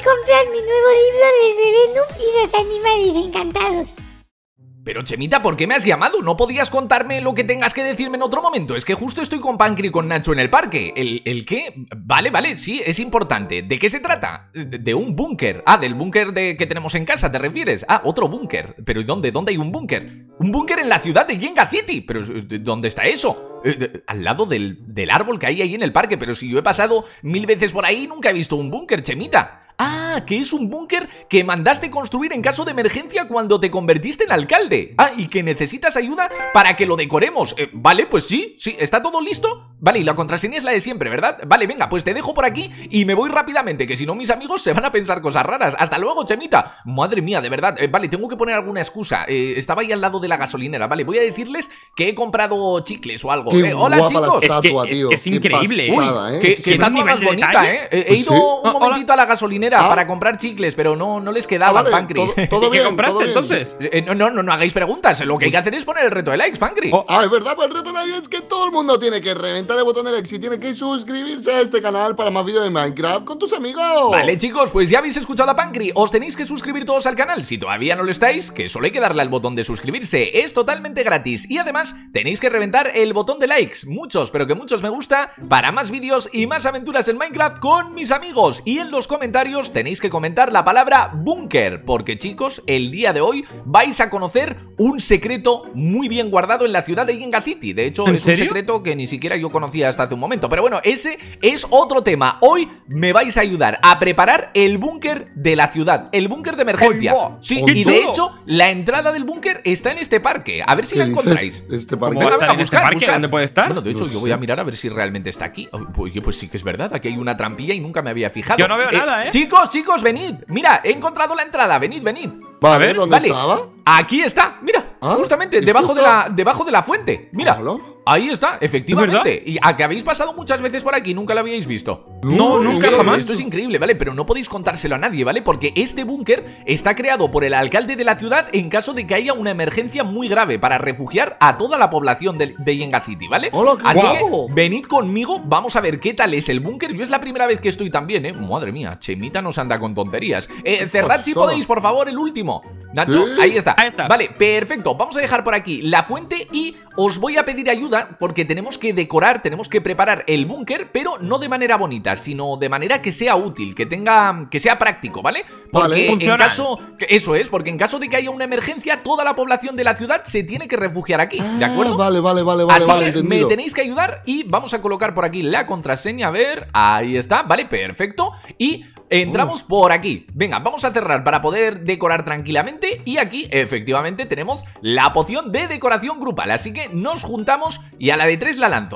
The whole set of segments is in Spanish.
comprar mi nuevo libro del bebé Noob y los animales encantados. Pero Chemita, ¿por qué me has llamado? ¿No podías contarme lo que tengas que decirme en otro momento? Es que justo estoy con Pancri y con Nacho en el parque. ¿El qué? Vale, sí, es importante. ¿De qué se trata? De un búnker. Ah, del búnker que tenemos en casa, ¿te refieres? Ah, otro búnker. ¿Pero ¿y dónde? ¿Dónde hay un búnker? Un búnker en la ciudad de Jenga City. ¿Pero dónde está eso? Al lado del árbol que hay ahí en el parque. Pero si yo he pasado 1000 veces por ahí, nunca he visto un búnker, Chemita. Ah, que es un búnker que mandaste construir en caso de emergencia cuando te convertiste en alcalde. Ah, y que necesitas ayuda para que lo decoremos. Vale, pues sí, ¿está todo listo? Vale, y la contraseña es la de siempre, ¿verdad? Vale, venga, pues te dejo por aquí y me voy rápidamente, que si no mis amigos se van a pensar cosas raras. Hasta luego, Chemita. Madre mía, de verdad. Vale, tengo que poner alguna excusa. Estaba ahí al lado de la gasolinera. Vale, voy a decirles que he comprado chicles o algo. Hola, chicos. Es increíble. Uy, que estatua más bonita, He ido un momentito a la gasolinera para comprar chicles, pero no les quedaba, Pancri. ¿Todo bien? ¿Qué compraste entonces? No hagáis preguntas. Lo que hay que hacer es poner el reto de likes, Pancri. Es verdad, pues el reto de likes es que todo el mundo tiene que reventar el botón de likes y tiene que suscribirse a este canal para más vídeos de Minecraft con tus amigos. Vale, chicos, pues ya habéis escuchado a Pancri. Os tenéis que suscribir todos al canal. Si todavía no lo estáis, que solo hay que darle al botón de suscribirse. Es totalmente gratis. Y además, tenéis que reventar el botón de likes. Muchos, pero que muchos me gusta para más vídeos y más aventuras en Minecraft con mis amigos. Y en los comentarios tenéis que comentar la palabra búnker, porque chicos, el día de hoy vais a conocer un secreto muy bien guardado en la ciudad de Jenga City. De hecho, es un secreto que ni siquiera yo conocía hasta hace un momento. Pero bueno, ese es otro tema. Hoy me vais a ayudar a preparar el búnker de la ciudad, el búnker de emergencia. Sí, y de hecho, la entrada del búnker está en este parque. A ver si la encontráis. ¿Este parque? Venga, buscar. ¿Dónde puede estar? Bueno, de hecho, yo voy a mirar a ver si realmente está aquí. Oye, pues sí que es verdad. Aquí hay una trampilla y nunca me había fijado. Yo no veo nada, Chicos, venid. Mira, he encontrado la entrada. Venid. Vale, ¿dónde estaba? Aquí está, mira, justamente debajo de la fuente. Mira, ahí está, efectivamente. Y a que habéis pasado muchas veces por aquí, nunca la habíais visto. No, nunca, jamás. Esto es increíble, ¿vale? Pero no podéis contárselo a nadie, ¿vale? Porque este búnker está creado por el alcalde de la ciudad en caso de que haya una emergencia muy grave para refugiar a toda la población de Jenga City, ¿vale? Así que venid conmigo, vamos a ver qué tal es el búnker. Yo es la primera vez que estoy también, Madre mía, Chemita nos anda con tonterías. Cerrad si podéis, por favor, el último. Nacho, ahí está. Vale, perfecto, vamos a dejar por aquí la fuente y os voy a pedir ayuda porque tenemos que decorar, tenemos que preparar el búnker, pero no de manera bonita, sino de manera que sea útil, que sea práctico, ¿vale? Porque en caso, eso es, porque en caso de que haya una emergencia, toda la población de la ciudad se tiene que refugiar aquí, ¿de acuerdo? Vale, así que entendido. Me tenéis que ayudar y vamos a colocar por aquí la contraseña, a ver, ahí está, vale, perfecto, y entramos por aquí. Venga, vamos a cerrar para poder decorar tranquilamente. Y aquí, efectivamente, tenemos la poción de decoración grupal. Así que nos juntamos y a la de 3 la lanzo,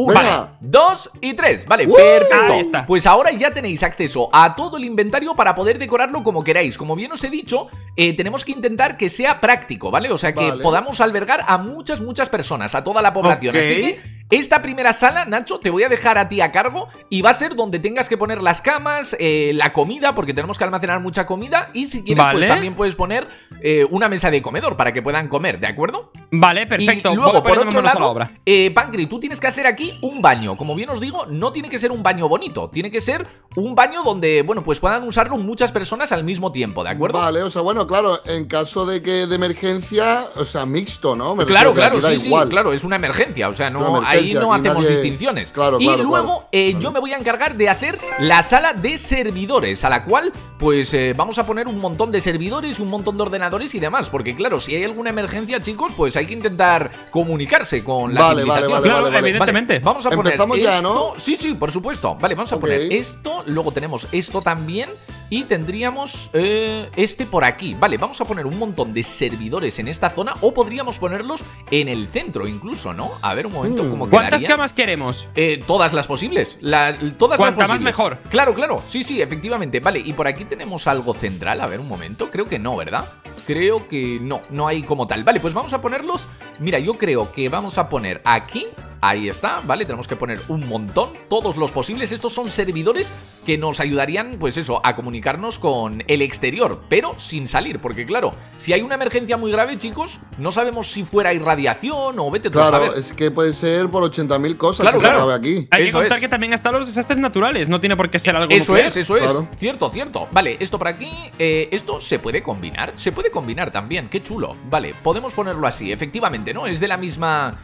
1, 2 y 3. Vale, perfecto. Pues ahora ya tenéis acceso a todo el inventario para poder decorarlo como queráis. Como bien os he dicho, tenemos que intentar que sea práctico, ¿vale? O sea, que podamos albergar a muchas personas, a toda la población. Así que esta primera sala, Nacho, te voy a dejar a ti a cargo y va a ser donde tengas que poner las camas, la comida, porque tenemos que almacenar mucha comida. Y si quieres, pues también puedes poner una mesa de comedor para que puedan comer, ¿de acuerdo? Vale, perfecto. Y luego, por otro lado, Pancri, tú tienes que hacer aquí un baño. Como bien os digo, no tiene que ser un baño bonito, tiene que ser un baño donde, bueno, pues puedan usarlo muchas personas al mismo tiempo, ¿de acuerdo? Vale, o sea, bueno, claro, en caso de emergencia, o sea, mixto, ¿no? Claro, sí, claro, es una emergencia, o sea, ahí no hacemos distinciones. Y luego yo me voy a encargar de hacer la sala de servidores, a la cual pues vamos a poner un montón de servidores, un montón de ordenadores y demás, porque claro, si hay alguna emergencia, chicos, pues hay que intentar comunicarse con la civilización. Claro, evidentemente. Vamos a poner esto, ya, ¿no? Sí, por supuesto. Vale, vamos a poner esto, luego tenemos esto también y tendríamos este por aquí. Vale, vamos a poner un montón de servidores en esta zona o podríamos ponerlos en el centro incluso, ¿no? A ver un momento cómo quedaría. ¿Cuántas camas queremos? Todas las posibles. Todas Cuanta las posibles. más mejor. Claro, sí, efectivamente. Vale, y por aquí tenemos algo central. A ver un momento. Creo que no, ¿verdad? Creo que no hay como tal. Vale, pues vamos a ponerlos. Mira, yo creo que vamos a poner aquí Ahí está, ¿vale? Tenemos que poner un montón, todos los posibles. Estos son servidores que nos ayudarían, pues eso, a comunicarnos con el exterior, pero sin salir, porque claro, si hay una emergencia muy grave, chicos, no sabemos si fuera irradiación o vete tú a Claro, saber. es que puede ser por 80.000 cosas Claro, que se claro. acabe aquí. Hay que Eso contar es. que también están los desastres naturales. No tiene por qué ser algo Eso nuclear. es, eso es. Claro. Cierto, cierto. Vale, esto por aquí, esto se puede combinar. Se puede combinar también, qué chulo. Vale, podemos ponerlo así, efectivamente, ¿no? Es de la misma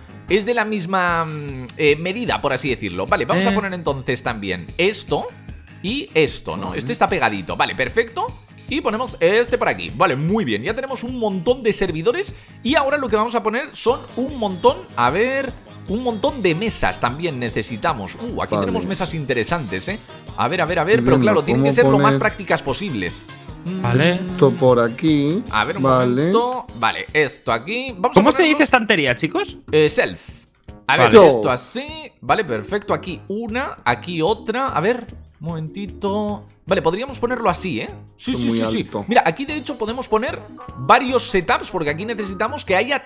medida, por así decirlo. Vale, vamos a poner entonces también esto y esto, ¿no? Este está pegadito. Vale, perfecto. Y ponemos este por aquí. Vale, muy bien. Ya tenemos un montón de servidores. Y ahora lo que vamos a poner son un montón, a ver, un montón de mesas también necesitamos. Aquí Vale. tenemos mesas interesantes, ¿eh? A ver, Muy pero bien, claro, tienen que ¿cómo ser lo más poner? prácticas posibles. Vale. Esto por aquí. A ver, un Vale. momento. Vale, esto aquí. Vamos ¿Cómo a se ponerlo- dice estantería, chicos? Self. A ver, Vale. esto así. Vale, perfecto. Aquí una, aquí otra. A ver, un momentito. Vale, podríamos ponerlo así, ¿eh? Sí, sí, Muy sí, sí. alto. Mira, aquí de hecho podemos poner varios setups, porque aquí necesitamos que haya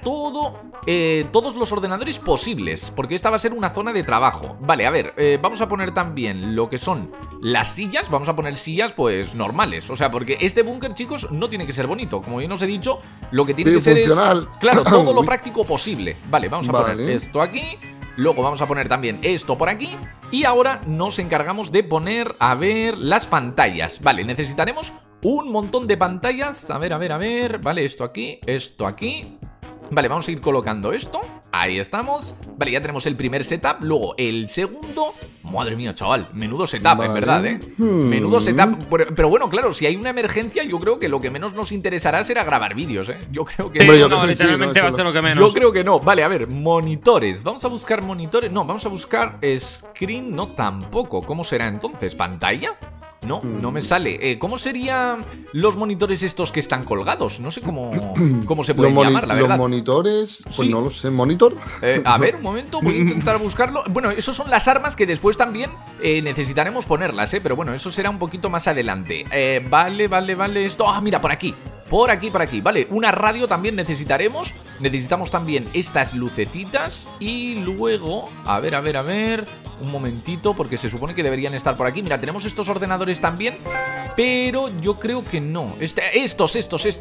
todos los ordenadores posibles, porque esta va a ser una zona de trabajo. Vale, a ver, vamos a poner también lo que son las sillas. Vamos a poner sillas, pues, normales. O sea, porque este búnker, chicos, no tiene que ser bonito. Como bien os he dicho, lo que tiene Sí, que ser funcional. es, claro, todo lo Uy. práctico posible. Vale, vamos a poner Vale. esto aquí. Luego vamos a poner también esto por aquí. Y ahora nos encargamos de poner, a ver, las pantallas. Vale, necesitaremos un montón de pantallas. A ver. Vale, esto aquí, esto aquí. Vale, vamos a ir colocando esto. Ahí estamos. Vale, ya tenemos el primer setup. Luego el segundo. Madre mía, chaval. Menudo setup, Vale. en verdad, ¿eh? Menudo setup. Pero bueno, claro, si hay una emergencia, yo creo que lo que menos nos interesará será grabar vídeos, ¿eh? Yo creo que... Hombre, yo no, creo que sí, literalmente no, va a eso ser no. lo que menos. Yo creo que no. Vale, a ver, monitores. Vamos a buscar monitores. No, vamos a buscar screen. No, tampoco. ¿Cómo será entonces? ¿Pantalla? No, no me sale. ¿Cómo serían los monitores estos que están colgados? No sé cómo se pueden llamar, la Los verdad. monitores, pues Sí. no lo sé. ¿Monitor? A ver, un momento, voy a intentar buscarlo. Bueno, esos son las armas que después también necesitaremos ponerlas, pero bueno, eso será un poquito más adelante. Vale, esto... Ah, mira, por aquí. Por aquí, vale, una radio también necesitaremos. Necesitamos también estas lucecitas. Y luego, a ver, un momentito, porque se supone que deberían estar por aquí. Mira, tenemos estos ordenadores también, pero yo creo que no. Estos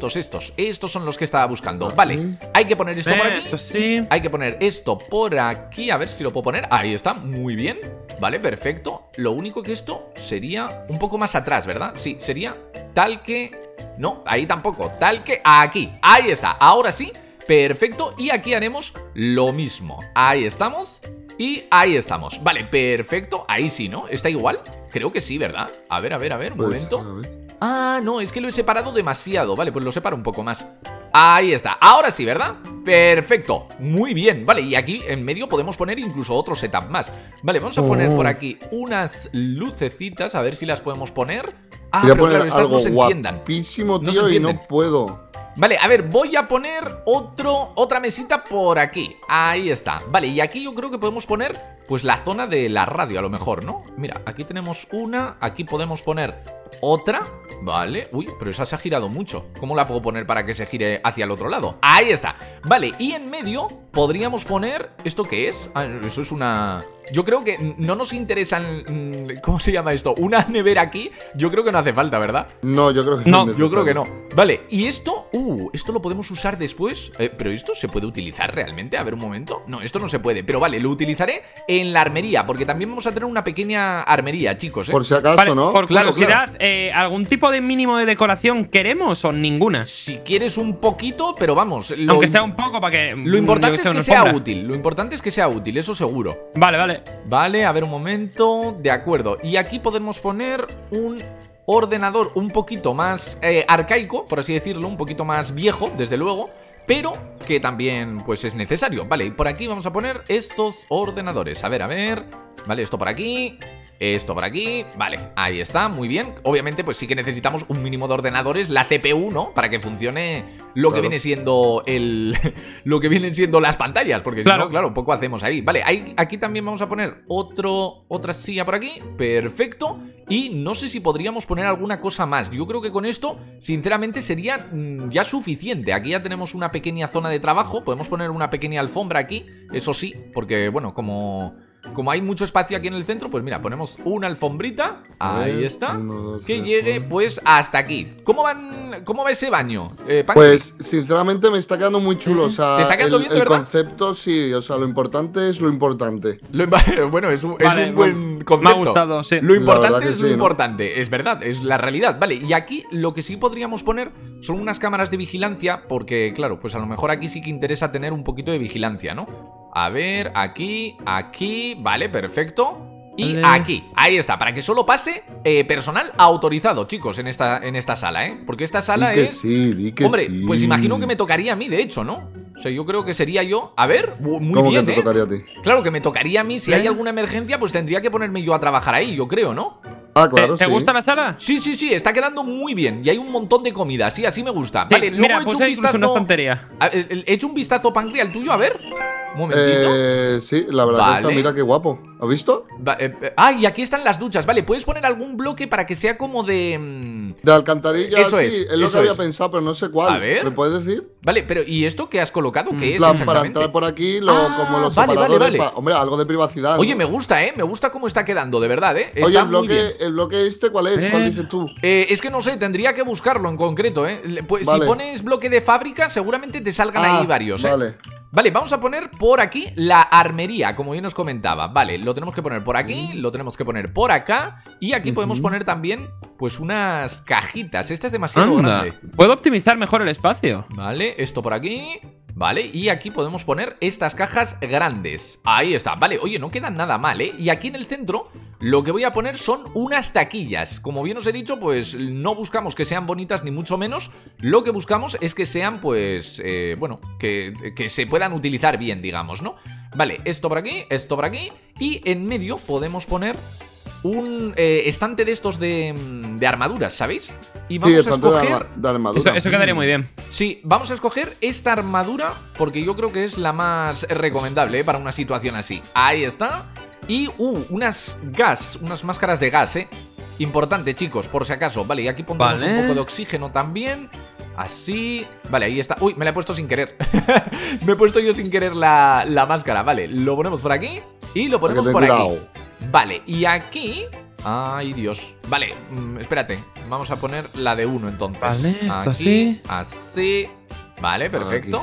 son los que estaba buscando. Vale, hay que poner esto por aquí. Esto sí. Hay que poner esto por aquí, a ver si lo puedo poner. Ahí está, muy bien. Vale, perfecto. Lo único que esto sería un poco más atrás, ¿verdad? Sí, sería tal que... No, ahí tampoco, tal que aquí. Ahí está, ahora sí, perfecto. Y aquí haremos lo mismo. Ahí estamos y ahí estamos. Vale, perfecto, ahí sí, ¿no? ¿Está igual? Creo que sí, ¿verdad? A ver, un Pues, momento. a ver. Ah, no, es que lo he separado demasiado. Vale, pues lo separo un poco más. Ahí está, ahora sí, ¿verdad? Perfecto, muy bien. Vale, y aquí en medio podemos poner incluso otro setup más. Vale, vamos a poner por aquí unas lucecitas. A ver si las podemos poner. Ah, Voy a pero poner claro, estas algo no se entiendan. guapísimo, No se tío, y entienden. no puedo. Vale, a ver, voy a poner otra mesita por aquí. Ahí está. Vale, y aquí yo creo que podemos poner, pues, la zona de la radio, a lo mejor, ¿no? Mira, aquí tenemos una. Aquí podemos poner otra. Vale, uy, pero esa se ha girado mucho. ¿Cómo la puedo poner para que se gire hacia el otro lado? Ahí está. Vale, y en medio podríamos poner... ¿Esto qué es? Ah, eso es una... Yo creo que no nos interesan... ¿Cómo se llama esto? Una nevera aquí. Yo creo que no hace falta, ¿verdad? No, yo creo que No, es Yo creo que necesario. no. Vale, ¿y esto? Esto lo podemos usar después. ¿Pero esto se puede utilizar realmente? A ver, un momento. No, esto no se puede. Pero vale, lo utilizaré en la armería, porque también vamos a tener una pequeña armería, chicos, Por si acaso, Vale, ¿no? por Claro, curiosidad, ¿algún tipo de mínimo de decoración queremos o ninguna? Si quieres un poquito, pero vamos. Aunque sea un poco para que... Lo importante es que una sea alfombra. útil. Lo importante es que sea útil, eso seguro. Vale. Vale, a ver un momento. De acuerdo. Y aquí podemos poner un ordenador un poquito más arcaico, por así decirlo, un poquito más viejo, desde luego, pero que también, pues, es necesario. Vale, y por aquí vamos a poner estos ordenadores. A ver. Vale, esto por aquí. Esto por aquí, vale, ahí está, muy bien. Obviamente pues sí que necesitamos un mínimo de ordenadores, la CPU, ¿no? Para que funcione lo que viene siendo lo que vienen siendo las pantallas. Porque si no, claro, poco hacemos ahí. Vale, aquí también vamos a poner otra silla por aquí, perfecto. Y no sé si podríamos poner alguna cosa más. Yo creo que con esto, sinceramente, sería ya suficiente. Aquí ya tenemos una pequeña zona de trabajo. Podemos poner una pequeña alfombra aquí, eso sí, porque bueno, como hay mucho espacio aquí en el centro, pues mira, ponemos una alfombrita. Ahí está. Que llegue pues hasta aquí. ¿Cómo va ese baño? Pues sinceramente me está quedando muy chulo. O sea, ¿te está quedando bien, de el verdad? concepto sí, o sea, lo importante es lo importante. Bueno, es un buen concepto. Me ha gustado, sí. Lo importante es sí, lo ¿no? importante, es verdad, es la realidad. Vale, y aquí lo que sí podríamos poner son unas cámaras de vigilancia, porque claro, pues a lo mejor aquí sí que interesa tener un poquito de vigilancia, ¿no? A ver, aquí, vale, perfecto. Y aquí, ahí está, para que solo pase personal autorizado, chicos, en esta sala, ¿eh? Porque esta sala Di que es... sí, di que Hombre, sí. pues imagino que me tocaría a mí, de hecho, ¿no? O sea, yo creo que sería yo... A ver, muy ¿Cómo bien, que te tocaría a ti? Claro que me tocaría a mí, si hay alguna emergencia, pues tendría que ponerme yo a trabajar ahí, yo creo, ¿no? Ah, claro, ¿Te sí. gusta la sala? Sí, está quedando muy bien. Y hay un montón de comida, sí, así me gusta. Sí, Vale, luego mira, he hecho puse un incluso vistazo... una estantería. He hecho un vistazo, Pancri, al tuyo, a ver. Un momentito. Sí, la verdad Vale. que está, mira qué guapo. ¿Has visto? Y aquí están las duchas. Vale, puedes poner algún bloque para que sea como de... De alcantarilla, Eso sí, es lo que había es. pensado, pero no sé cuál. A ver. ¿Me puedes decir? Vale, pero ¿y esto qué has colocado? ¿Qué es Plan, para exactamente? entrar por aquí, como los vale, separadores. vale. Hombre, algo de privacidad. Oye, ¿no? me gusta, ¿eh? Me gusta cómo está quedando, de verdad, ¿eh? Oye, Está muy bien. el bloque este, ¿cuál es? ¿Cuál dices tú? Es que no sé, tendría que buscarlo en concreto, ¿eh? Pues, Vale. si pones bloque de fábrica, seguramente te salgan ahí varios, ¿eh? Vale. Vale, vamos a poner por aquí la armería, como bien os comentaba. Vale, lo tenemos que poner por aquí, lo tenemos que poner por acá. Y aquí podemos poner también, pues, unas cajitas. Esta es demasiado grande. Puedo optimizar mejor el espacio. Vale, esto por aquí. Vale, y aquí podemos poner estas cajas grandes. Ahí está, vale, oye, no quedan nada mal, ¿eh? Y aquí en el centro lo que voy a poner son unas taquillas. Como bien os he dicho, pues no buscamos que sean bonitas ni mucho menos. Lo que buscamos es que sean, pues, bueno, que se puedan utilizar bien, digamos, ¿no? Vale, esto por aquí, y en medio podemos poner un estante de estos de armaduras, ¿sabéis? Y vamos a escoger... de armadura. Eso quedaría muy bien. Sí, vamos a escoger esta armadura porque yo creo que es la más recomendable, ¿eh? Para una situación así. Ahí está. Y, unas máscaras de gas, ¿eh? Importante, chicos, por si acaso. Vale, y aquí pondremos un poco de oxígeno también. Así. Vale, ahí está. Uy, me la he puesto sin querer. Me he puesto yo sin querer la máscara. Vale, lo ponemos por aquí y lo ponemos por aquí. Vale, y aquí... Ay, Dios. Vale, espérate. Vamos a poner la de 1 entonces. Vale, esto aquí, así. Vale, perfecto.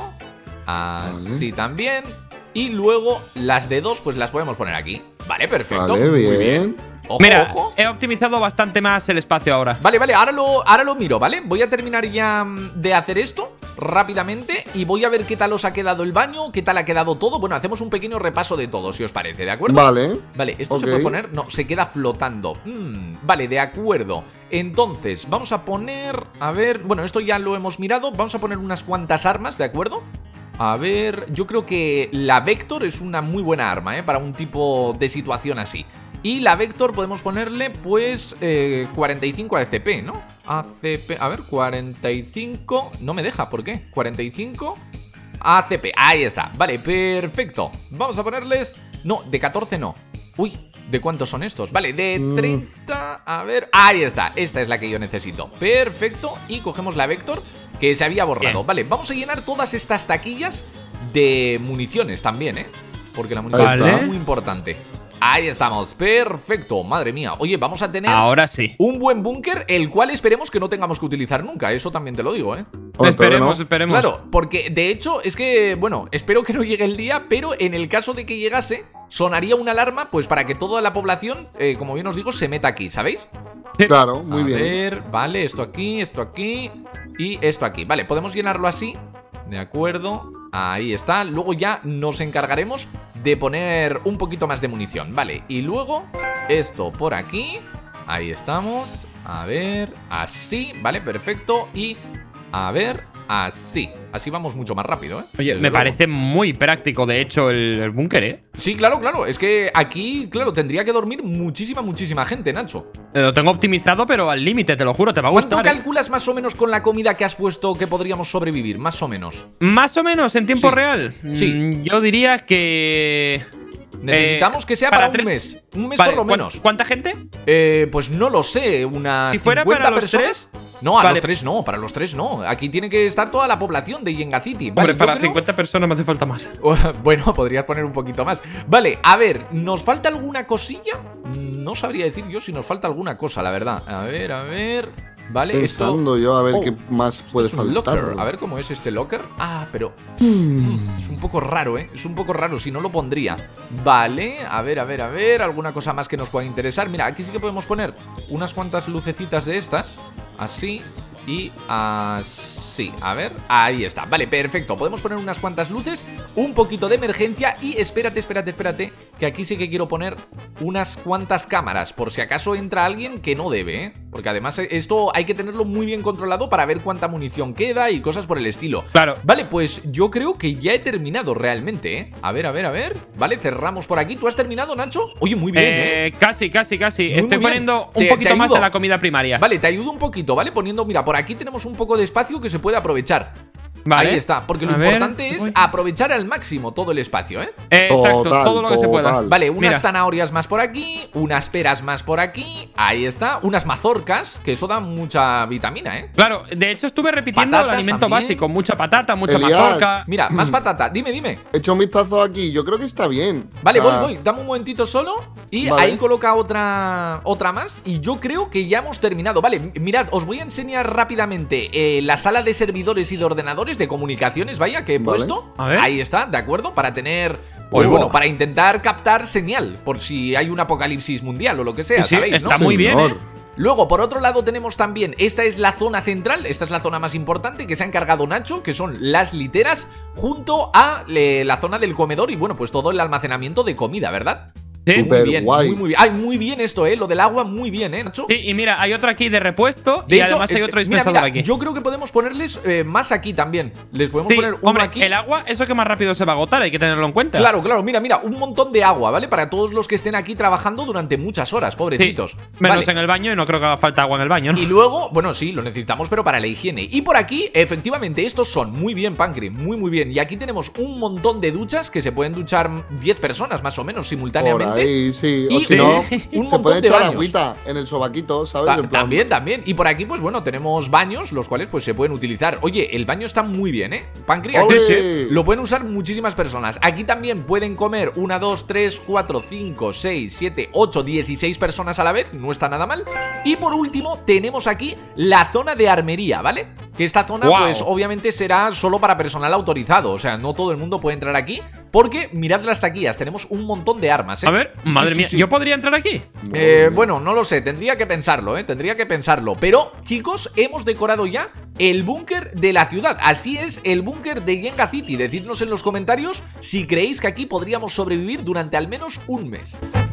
Así también. Y luego las de 2 pues las podemos poner aquí. Vale, perfecto. Vale, muy bien. bien. Ojo, Mira, ojo. he optimizado bastante más el espacio ahora. Vale, ahora lo miro, ¿vale? Voy a terminar ya de hacer esto rápidamente y voy a ver qué tal os ha quedado el baño, qué tal ha quedado todo. Bueno, hacemos un pequeño repaso de todo, si os parece, ¿de acuerdo? Vale, esto se puede poner... No, se queda flotando. Vale, de acuerdo. Entonces, vamos a poner... A ver, bueno, esto ya lo hemos mirado. Vamos a poner unas cuantas armas, ¿de acuerdo? A ver, yo creo que la Vector es una muy buena arma, ¿eh? Para un tipo de situación así. Y la Vector podemos ponerle, pues, 45 ACP, ¿no? ACP, a ver, 45... No me deja, ¿por qué? 45 ACP, ahí está. Vale, perfecto. Vamos a ponerles... No, de 14 no. Uy, ¿de cuántos son estos? Vale, de 30... A ver, ahí está. Esta es la que yo necesito. Perfecto, y cogemos la Vector, que se había borrado. Bien. Vale, vamos a llenar todas estas taquillas de municiones también, ¿eh? Porque la munición es muy importante. Ahí estamos, perfecto, madre mía. Oye, vamos a tener ahora sí un buen búnker, el cual esperemos que no tengamos que utilizar nunca. Eso también te lo digo, ¿eh? Esperemos. Claro, porque de hecho es que, bueno, espero que no llegue el día, pero en el caso de que llegase, sonaría una alarma, pues para que toda la población, como bien os digo, se meta aquí, ¿sabéis? Claro, muy bien. A ver, vale, esto aquí y esto aquí. Vale, podemos llenarlo así, de acuerdo. Ahí está, luego ya nos encargaremos de poner un poquito más de munición. Vale, y luego esto por aquí. Ahí estamos, a ver, así, vale, perfecto. Y a ver, así. Así vamos mucho más rápido, ¿eh? Oye, Desde me luego. parece muy práctico, de hecho, el búnker, ¿eh? Sí, claro, claro. Es que aquí, claro, tendría que dormir muchísima gente, Nacho. Lo tengo optimizado, pero al límite, te lo juro, te va a ¿Cuánto gustar. calculas más o menos con la comida que has puesto que podríamos sobrevivir? Más o menos. Más o menos en tiempo Sí. real. Sí. Yo diría que. Necesitamos que sea para un tres- mes. Un mes Vale, por lo menos. ¿Cuánta gente? Pues no lo sé, unas Si fuera 50 para los personas. tres. No, a Vale. los tres no, para los tres no. Aquí tiene que estar toda la población de Yenga City. Vale, Hombre, yo para creo- 50 personas me hace falta más. Bueno, podrías poner un poquito más. Vale, a ver, ¿nos falta alguna cosilla? No sabría decir yo si nos falta alguna cosa, la verdad. A ver. Vale, Pensando yo a ver Oh, qué más puede esto es un faltar. locker. A ver cómo es este locker. Ah, pero es un poco raro, ¿eh? Es un poco raro, si no lo pondría. Vale, a ver. Alguna cosa más que nos pueda interesar. Mira, aquí sí que podemos poner unas cuantas lucecitas de estas. Así y así. A ver, ahí está. Vale, perfecto. Podemos poner unas cuantas luces, un poquito de emergencia y espérate, que aquí sí que quiero poner unas cuantas cámaras, por si acaso entra alguien que no debe, ¿eh? Porque además esto hay que tenerlo muy bien controlado para ver cuánta munición queda y cosas por el estilo. Claro. Vale, pues yo creo que ya he terminado realmente, ¿eh? A ver. Vale, cerramos por aquí. ¿Tú has terminado, Nacho? Oye, muy bien, ¿eh? Casi. Muy Estoy bien. poniendo un Te poquito más ayudo. de la comida primaria. Vale, te ayudo un poquito, ¿vale? Poniendo, mira, por aquí tenemos un poco de espacio que se puede aprovechar. Vale. Ahí está, porque lo A ver, importante es voy. aprovechar al máximo todo el espacio, ¿eh? Exacto, Total, todo lo que se pueda. total. Vale, unas Mira. zanahorias más por aquí, unas peras más por aquí, ahí está, unas mazorcas, que eso da mucha vitamina, ¿eh? Claro, de hecho estuve repitiendo Patatas el alimento también. básico. Mucha patata, mucha Elías. mazorca. Mira, más patata, dime. Echa un vistazo aquí, yo creo que está bien. Vale, O sea, voy, dame un momentito solo. Y Vale. ahí coloca otra más. Y yo creo que ya hemos terminado. Vale, mirad, os voy a enseñar rápidamente la sala de servidores y de ordenadores de comunicaciones, vaya, que he Vale. puesto. A ver. Ahí está, ¿de acuerdo? Para tener, pues Oh. bueno, para intentar captar señal, por si hay un apocalipsis mundial o lo que sea, Sí, ¿sabéis? está ¿no? muy bien, señor. ¿eh? Luego, por otro lado, tenemos también, esta es la zona central, esta es la zona más importante que se ha encargado Nacho, que son las literas, junto a la zona del comedor y bueno, pues todo el almacenamiento de comida, ¿verdad? Sí. Muy Súper bien, guay. muy bien. Ay, muy bien esto, lo del agua, muy bien, Nacho. Sí, y mira, hay otro aquí de repuesto De y hecho, además hay otro mira, dispensador mira, aquí. yo creo que podemos ponerles más aquí también. Les podemos Sí, poner uno hombre, aquí. el agua, eso que más rápido se va a agotar, hay que tenerlo en cuenta. Claro, mira, un montón de agua, ¿vale? Para todos los que estén aquí trabajando durante muchas horas, Sí, pobrecitos. menos Vale. en el baño y no creo que haga falta agua en el baño, ¿no? Y luego, bueno, sí, lo necesitamos, pero para la higiene. Y por aquí, efectivamente, estos son muy bien, Pancri, muy bien. Y aquí tenemos un montón de duchas que se pueden duchar 10 personas más o menos Por simultáneamente. ahí, sí. Y O si no, un se montón puede de echar baños. agüita en el sobaquito, ¿sabes? En plan, También. Y por aquí, pues bueno, tenemos baños, los cuales pues se pueden utilizar. Oye, el baño está muy bien, ¿eh? Pancri, aquí ¡Ole! lo pueden usar muchísimas personas. Aquí también pueden comer 1, 2, 3, 4, 5, 6, 7, 8, 16 personas a la vez. No está nada mal. Y por último, tenemos aquí la zona de armería, ¿vale? Que esta zona, ¡Guau! pues obviamente será solo para personal autorizado. O sea, no todo el mundo puede entrar aquí. Porque mirad las taquillas, tenemos un montón de armas, ¿eh? A ver, madre Sí, mía, sí. ¿yo podría entrar aquí? Bueno, no lo sé, tendría que pensarlo, tendría que pensarlo. Pero, chicos, hemos decorado ya el búnker de la ciudad. Así es, el búnker de Yenga City. Decidnos en los comentarios si creéis que aquí podríamos sobrevivir durante al menos un mes.